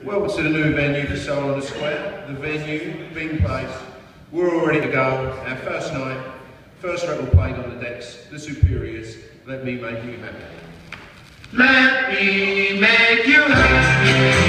Welcome to the new venue for Soul on the Square. The venue, Bing Place. We're all ready to go. Our first night, first record played on the decks, The Superiors. Let me make you happy. Let me make you happy.